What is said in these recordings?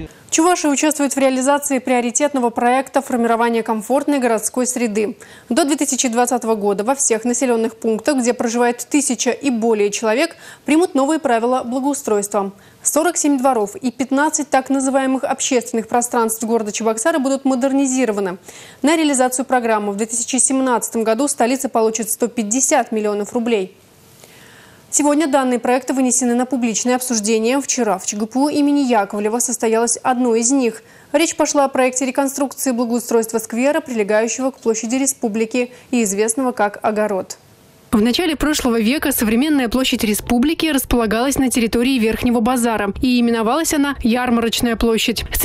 Чувашия участвует в реализации приоритетного проекта формирования комфортной городской среды. До 2020 года во всех населенных пунктах, где проживает 1000 и более человек, примут новые правила благоустройства. 47 дворов и 15 так называемых общественных пространств города Чебоксары будут модернизированы. На реализацию программы в 2017 году столица получит 150 миллионов рублей. Сегодня данные проекты вынесены на публичное обсуждение. Вчера в ЧГПУ имени Яковлева состоялось одно из них. Речь пошла о проекте реконструкции благоустройства сквера, прилегающего к площади Республики и известного как Огород. В начале прошлого века современная площадь Республики располагалась на территории Верхнего базара, и именовалась она Ярмарочная площадь. С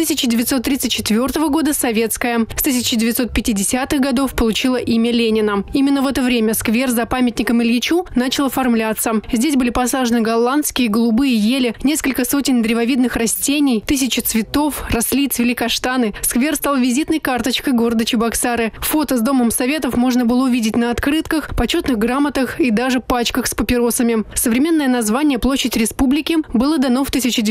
1934 года Советская. С 1950-х годов получила имя Ленина. Именно в это время сквер за памятником Ильичу начал оформляться. Здесь были посажены голландские голубые ели, несколько сотен древовидных растений, 1000 цветов, росли и цвели каштаны. Сквер стал визитной карточкой города Чебоксары. Фото с Домом Советов можно было увидеть на открытках, почетных грамотах и даже пачках с папиросами. Современное название «Площадь Республики» было дано в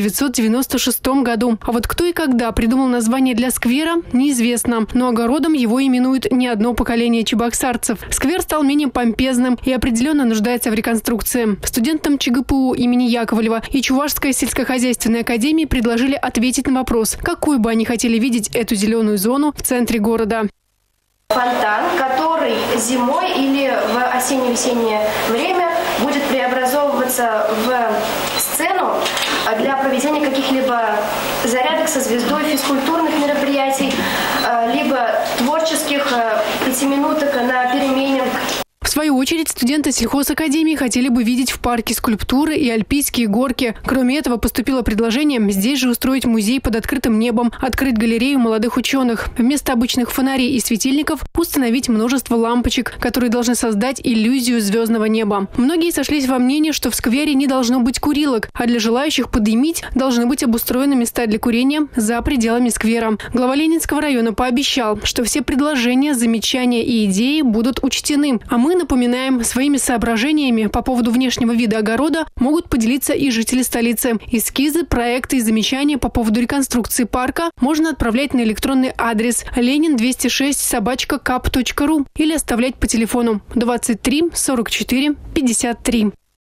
1996 году. А вот кто и когда придумал название для сквера, неизвестно. Но огородом его именует не одно поколение чебоксарцев. Сквер стал менее помпезным и определенно нуждается в реконструкции. Студентам ЧГПУ имени Яковлева и Чувашской сельскохозяйственной академии предложили ответить на вопрос, какой бы они хотели видеть эту зеленую зону в центре города. Фонтан, который зимой или в осенне-весеннее время будет преобразовываться в сцену для проведения каких-либо зарядок со звездой, физкультурных мероприятий, либо творческих 5 минуток на перемене. В свою очередь, студенты сельхозакадемии хотели бы видеть в парке скульптуры и альпийские горки. Кроме этого, поступило предложение здесь же устроить музей под открытым небом, открыть галерею молодых ученых. Вместо обычных фонарей и светильников установить множество лампочек, которые должны создать иллюзию звездного неба. Многие сошлись во мнении, что в сквере не должно быть курилок, а для желающих подымить должны быть обустроены места для курения за пределами сквера. Глава Ленинского района пообещал, что все предложения, замечания и идеи будут учтены. А мы напоминаем, своими соображениями по поводу внешнего вида огорода могут поделиться и жители столицы. Эскизы, проекты и замечания по поводу реконструкции парка можно отправлять на электронный адрес lenin206@kap.ru или оставлять по телефону 23 44 53.